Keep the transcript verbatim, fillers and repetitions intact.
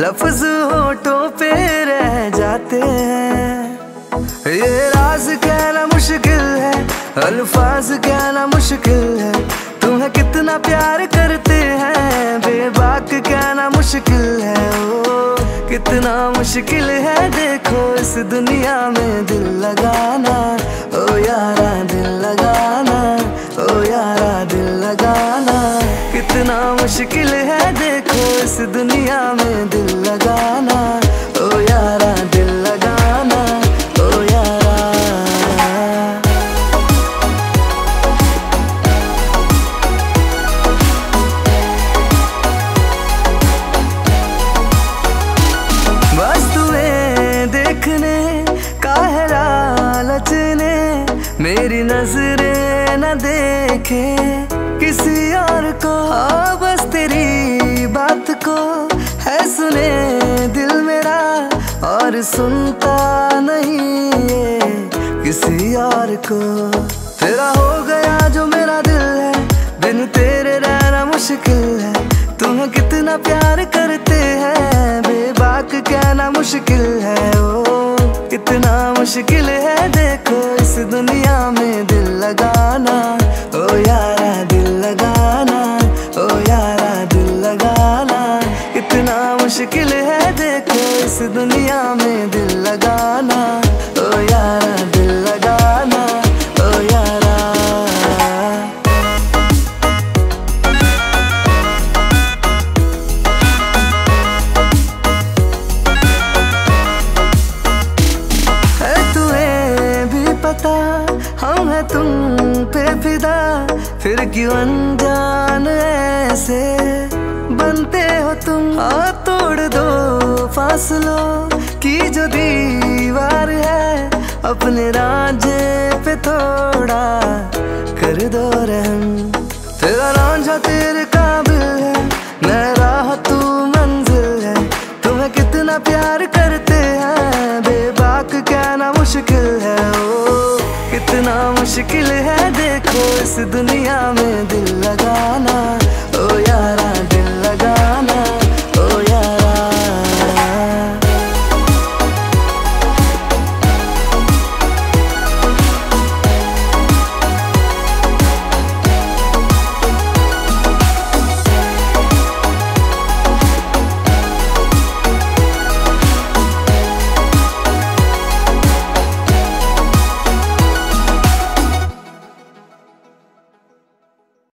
लफ्ज होठों पे रह जाते हैं। ये राज कहना मुश्किल है, अल्फाज कहना मुश्किल है, तुम्हें कितना प्यार करते हैं बेबाक कहना मुश्किल है। ओ कितना मुश्किल है देखो इस दुनिया में दिल लगाना, ओ यारा दिल लगाना, ओ यारा दिल लगाना। कितना मुश्किल है देखो इस दुनिया में दिल लगाना, ओ यारा दिल लगाना, ओ यारा। बस तुम्हें देखने का है लालच ने, मेरी नजरें न देखे किसी और को। हाँ बस तेरी बात को है सुने दिल मेरा, और सुनता नहीं है किसी और को। तेरा हो गया जो मेरा दिल है, बिन तेरे रहना मुश्किल है, तुम्हें कितना प्यार करते हैं बेबाक कहना मुश्किल है। ओ कितना मुश्किल है देखो इस दुनिया में दिल लगाना, ओ यारा दिल लगाना, ओ यारा दिल लगाना। कितना मुश्किल है देखो इस दुनिया में दिल लगाना, ओ यारा दिल लगाना, ओ यारा। हम है तुम पे फिदा, फिर क्यों अनजान ऐसे बनते हो तुम। हाँ तोड़ दो फासलों की जो दीवार है, अपने रांझे पे थोड़ा कर दो रहम। तेरा रांझा तेरे काबिल है, मैं राह तू मंजिल है, तुम्हें कितना प्यार करते हैं बेबाक कहना मुश्किल है। ओ कितना मुश्किल है देखो इस दुनिया में दिल लगाना,